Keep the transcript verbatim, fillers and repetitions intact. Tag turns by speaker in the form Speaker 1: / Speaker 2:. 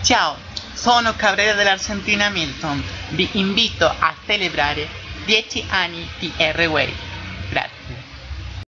Speaker 1: Ciao, sono Cabrera dell'Argentina Milton. Vi invito a celebrare dieci anni di R-Way.